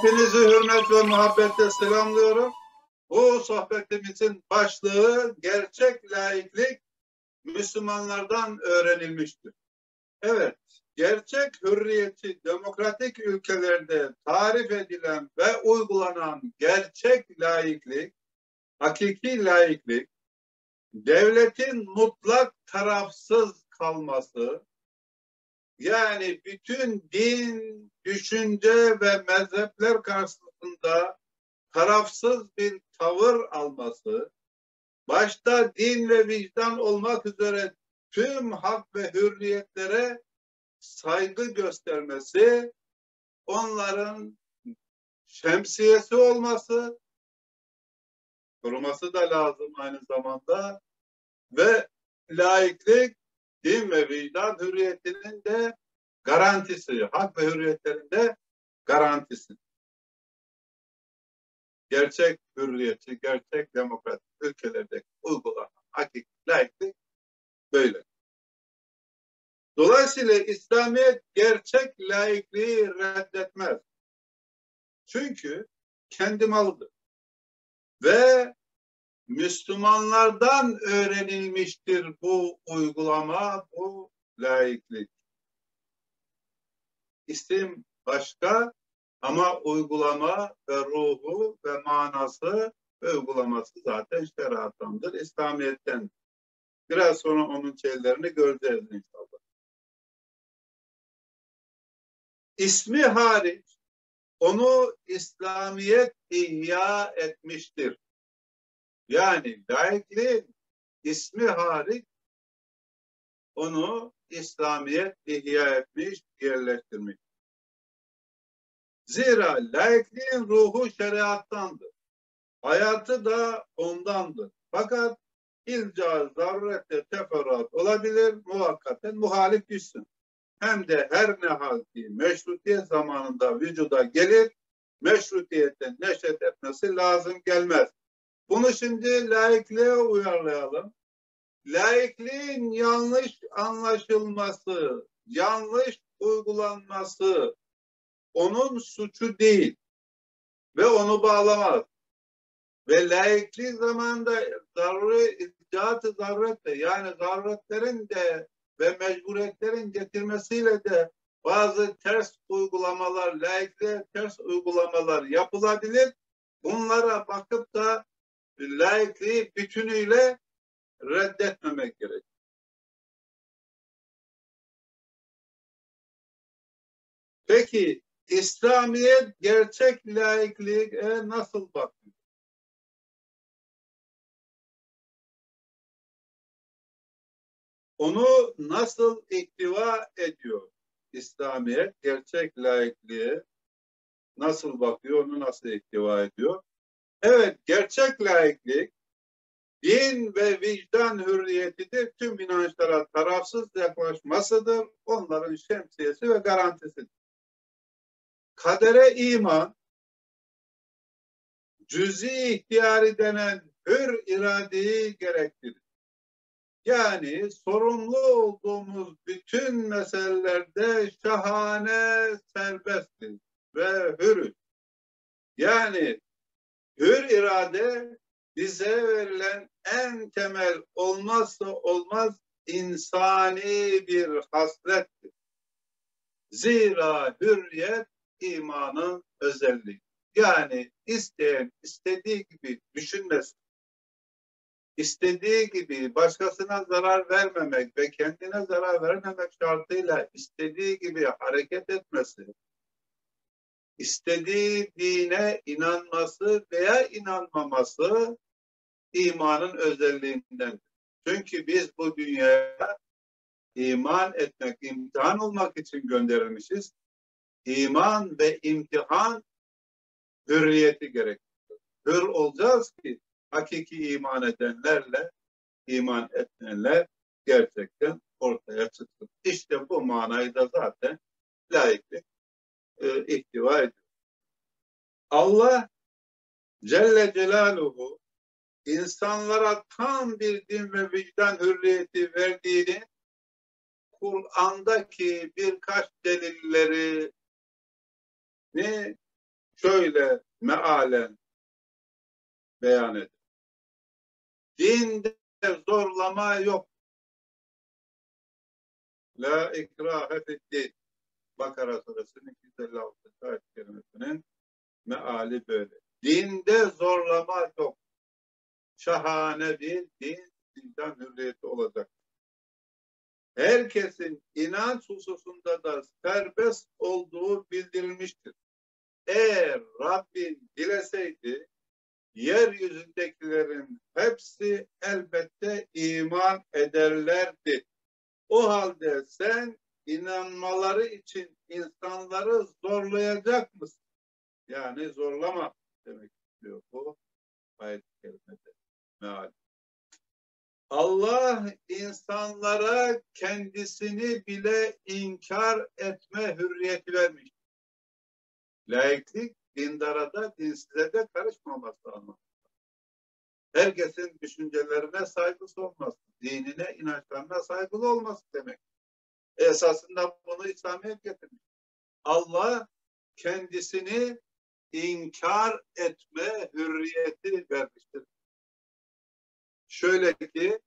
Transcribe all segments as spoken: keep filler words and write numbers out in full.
Hepinizi hürmet ve muhabbetle selamlıyorum. Bu sohbetimizin başlığı gerçek laiklik Müslümanlardan öğrenilmiştir. Evet, gerçek hürriyeti demokratik ülkelerde tarif edilen ve uygulanan gerçek laiklik, hakiki laiklik, devletin mutlak tarafsız kalması, yani bütün din, düşünce ve mezhepler karşısında tarafsız bir tavır alması, başta din ve vicdan olmak üzere tüm hak ve hürriyetlere saygı göstermesi, onların şemsiyesi olması, koruması da lazım aynı zamanda ve laiklik, din ve vicdan hürriyetinin de garantisi, hak ve hürriyetlerin de garantisi. Gerçek hürriyeti, gerçek demokratik ülkelerdeki uygulanan hakiki laiklik böyle. Dolayısıyla İslamiyet gerçek laikliği reddetmez. Çünkü kendi malıdır. Ve Müslümanlardan öğrenilmiştir bu uygulama, bu laiklik. İsim başka ama uygulama ve ruhu ve manası ve uygulaması zaten şeriattandır, İslamiyet'ten. Biraz sonra onun şeylerini göreceğiz inşallah. İsmi hariç onu İslamiyet ihya etmiştir. Yani laikliğin ismi hariç onu İslamiyet ihya etmiş, yerleştirmiş. Zira laikliğin ruhu şeriattandır. Hayatı da ondandır. Fakat ilca, zarurette teferruat olabilir, muhakkaten muhalif düşsün. Hem de her ne hal ki meşrutiyet zamanında vücuda gelir, meşrutiyetten neşet etmesi lazım gelmez. Bunu şimdi laikliğe uyarlayalım. Laikliğin yanlış anlaşılması, yanlış uygulanması onun suçu değil ve onu bağlamaz. Ve laiklik zamanında zaruri icraat-ı zaruretle, yani zaruretlerin de ve mecburiyetlerin getirmesiyle de bazı ters uygulamalar, laikliğe ters uygulamalar yapılabilir. Bunlara bakıp da laikliği bütünüyle reddetmemek gerekir. Peki İslamiyet gerçek laikliğe nasıl bakıyor? Onu nasıl ihtiva ediyor? İslamiyet gerçek laikliğe nasıl bakıyor, onu nasıl ihtiva ediyor? Evet, gerçek laiklik din ve vicdan hürriyetidir. Tüm inançlara tarafsız yaklaşmasıdır. Onların şemsiyesi ve garantisidir. Kadere iman, cüz-i ihtiyari denen hür iradeyi gerektirir. Yani sorumlu olduğumuz bütün meselelerde şahane serbesttir ve hürüz. Yani hür irade bize verilen en temel olmazsa olmaz insani bir haslettir. Zira hürriyet imanın özelliği. Yani isteyen istediği gibi düşünmesin, istediği gibi başkasına zarar vermemek ve kendine zarar vermemek şartıyla istediği gibi hareket etmesi, istediği dine inanması veya inanmaması imanın özelliğinden. Çünkü biz bu dünyaya iman etmek, imtihan olmak için gönderilmişiz. İman ve imtihan hürriyeti gerektiriyor. Hür olacağız ki hakiki iman edenlerle iman etmeyenler gerçekten ortaya çıksın. İşte bu manayı da zaten laiklik e, ihtiva ediyor. Allah Celle Celaluhu insanlara tam bir din ve vicdan hürriyeti verdiğini Kur'an'daki birkaç delilleri ne şöyle mealen beyan eder. Dinde zorlama yok. La ikrahe fiddin. Bakara suresinin iki yüz elli altıncı ayet kelimesinin meali böyle. Dinde zorlama yok. Şahane bir din, dinden hürriyeti olacak. Herkesin inanç hususunda da serbest olduğu bildirilmiştir. Eğer Rabbin dileseydi, yeryüzündekilerin hepsi elbette iman ederlerdi. O halde sen inanmaları için insanları zorlayacak mısın? Yani zorlama demek istiyor bu ayet-i kerimede meal. Allah insanlara kendisini bile inkar etme hürriyeti vermiş. Laiklik dindara da dinsize de karışmaması anlamında. Herkesin düşüncelerine saygısı olması, dinine, inançlarına saygılı olması demek. Esasında bunu İslamiyet getirmiş. Allah kendisini inkar etme hürriyeti vermiştir. Şöyle ki,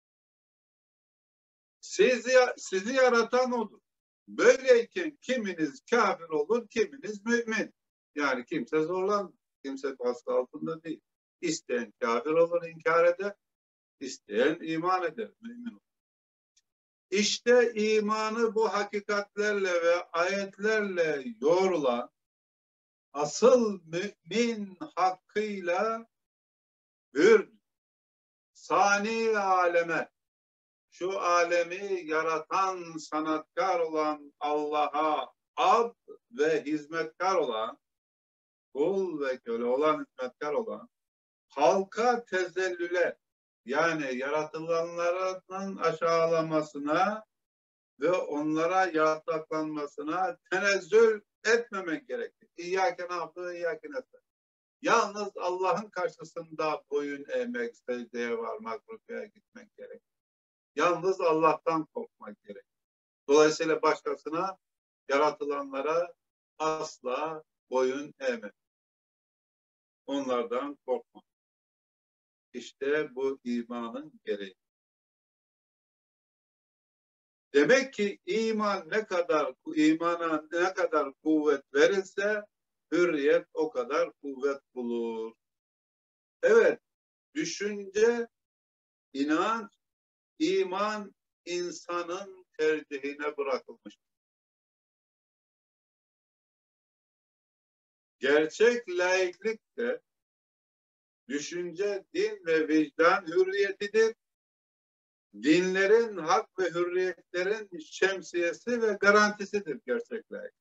sizi, sizi yaratan odur. Böyleyken kiminiz kafir olur, kiminiz mümin. Yani kimse zorlanmıyor. Kimse baskı altında değil. İsteyen kafir olur, inkar eder. İsteyen iman eder, mümin olur. İşte imanı bu hakikatlerle ve ayetlerle yoğrulan asıl mümin hakkıyla hür, sani aleme, şu alemi yaratan sanatkar olan Allah'a abd ve hizmetkar olan, kul ve köle olan, hizmetkar olan, halka tezellüle, yani yaratılanların aşağılamasına ve onlara yasaklanmasına tenezzül etmemek gerekir. İyyâke na'budu, iyyâke nestaîn. Yalnız Allah'ın karşısında boyun eğmek, secdeye varmak, rükûya gitmek gerekir. Yalnız Allah'tan korkmak gerekir. Dolayısıyla başkasına, yaratılanlara asla boyun eğmek. Onlardan korkmak. İşte bu imanın gereği. Demek ki iman ne kadar, imana ne kadar kuvvet verirse hürriyet o kadar kuvvet bulur. Evet, düşünce, inanç, iman insanın tercihine bırakılmış. Gerçek laiklik de düşünce, din ve vicdan hürriyetidir. Dinlerin, hak ve hürriyetlerin şemsiyesi ve garantisidir gerçek laiklik.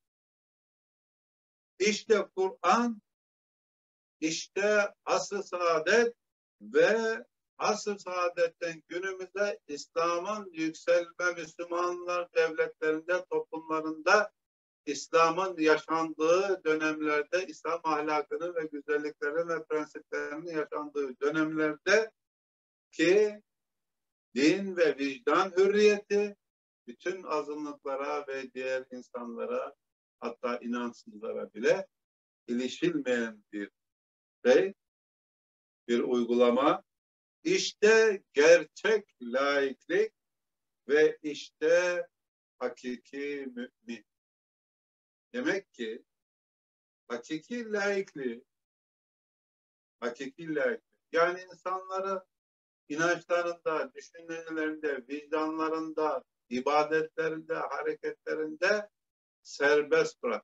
İşte Kur'an, işte asr-ı saadet ve asr-ı saadetten günümüzde İslam'ın yükselme, Müslümanlar devletlerinde, toplumlarında İslam'ın yaşandığı dönemlerde, İslam ahlakını ve güzelliklerini ve prensiplerini yaşandığı dönemlerde ki din ve vicdan hürriyeti bütün azınlıklara ve diğer insanlara, hatta inançsızlara bile ilişilmeyen bir şey, bir uygulama. İşte gerçek laiklik ve işte hakiki mümin. Demek ki hakiki laiklik, hakiki laiklik, yani insanları inançlarında, düşüncelerinde, vicdanlarında, ibadetlerinde, hareketlerinde serbest bırak.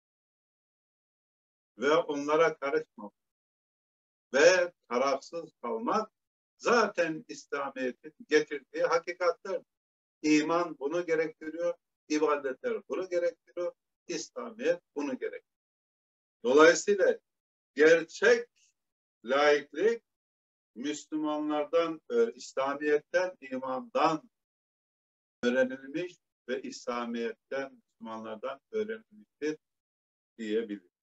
Ve onlara karışmak. Ve tarafsız kalmak zaten İslamiyet'in getirdiği hakikatler. İman bunu gerektiriyor, ibadetler bunu gerektiriyor, İslamiyet bunu gerektiriyor. Dolayısıyla gerçek laiklik Müslümanlardan, İslamiyet'ten, imandan öğrenilmiş ve İslamiyet'ten, Müslümanlardan öğrenilmiştir diyebiliriz.